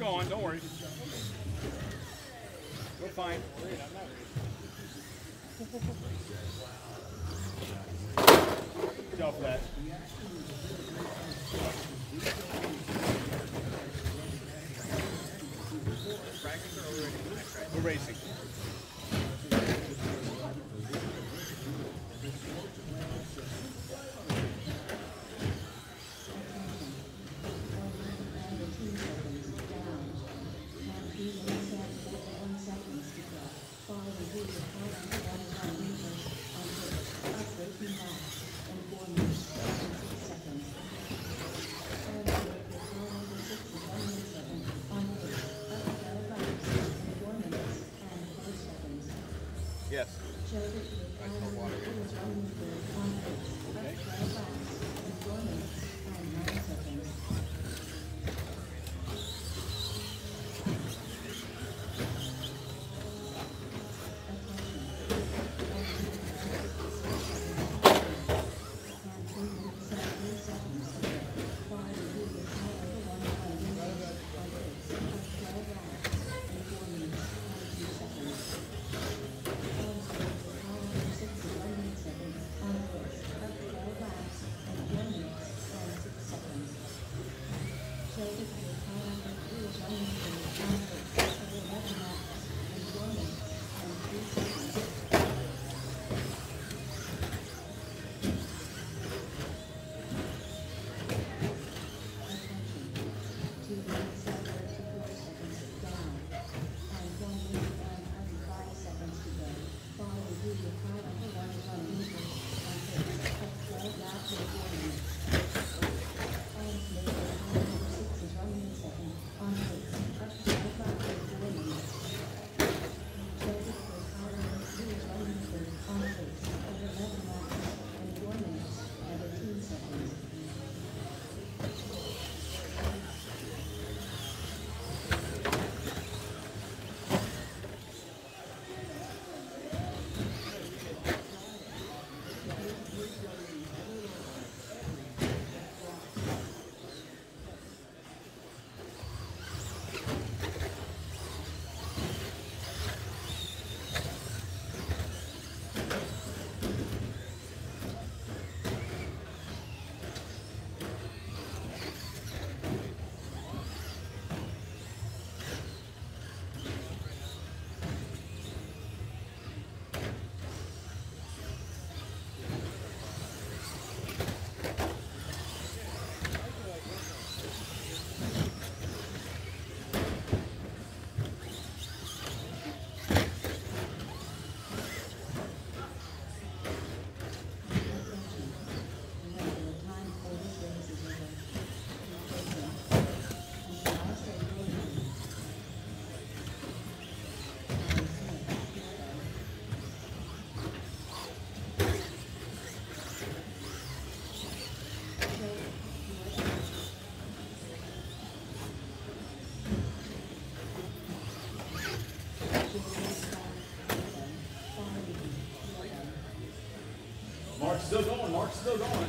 going. Don't worry. We're fine. Good job for that. We're racing. Yes. Mark's still going. Mark's still going.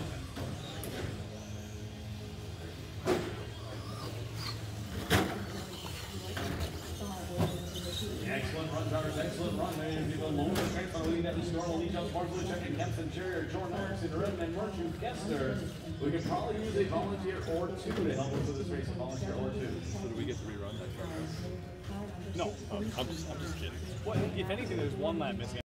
Excellent run, drivers. Excellent run. There you go. Lower strength on the lead at the storm. Lead jumps, Mark Blue checking Kempson, Cherry, Jordan Erickson, Redden, and Merchant Kester. We could probably use a volunteer or two to help us with this race. A volunteer or two. So do we get to rerun that track? No, I'm just kidding. Well, if anything, there's one lap missing.